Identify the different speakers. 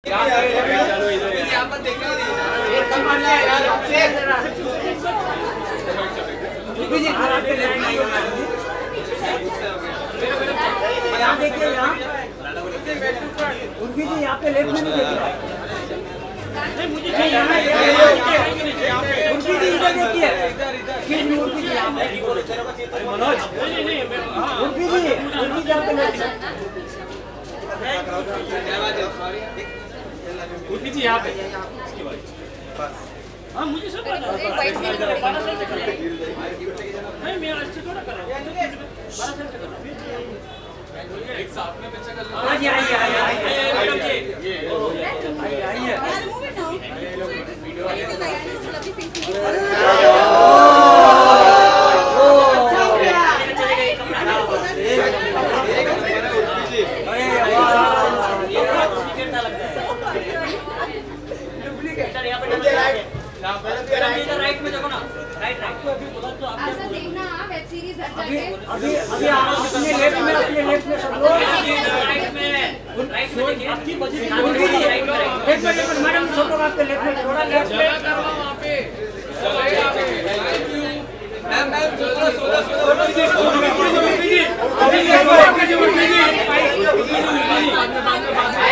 Speaker 1: देखिए यहाँ उर्वी जी यहाँ पे लेफ्ट में नहीं देख रहा है। मुझे उर्वी जी इधर देखिए, उर्वी जी यहाँ पे, मनोज उर्वी जी यहाँ पे लेफ्ट में, उर्वी जी यहाँ पे। हाँ मुझे सब पता है। नहीं मैं अच्छे थोड़ा कर रहा हूँ, एक साथ में बच्चा कर लो। आइए आइए आइए मैडम जी, आइए आइए। राइट में देखो ना, राइट राइट। ऐसा देखना वेब सीरीज अभी अभी अभी अपने लेफ्ट में सब लोग राइट में देखिए आपकी बजट राइट में मैडम सब लोग आपके लेफ्ट में थोड़ा लेफ्ट में वहां पे मैम मैम